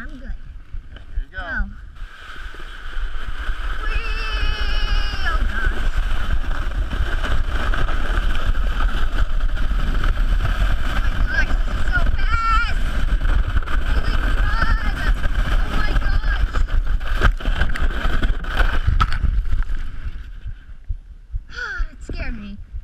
I'm good. Okay, here you go. Oh. Whee! Oh gosh. Oh my gosh, this is so fast! Holy crud! Oh my gosh! It scared me.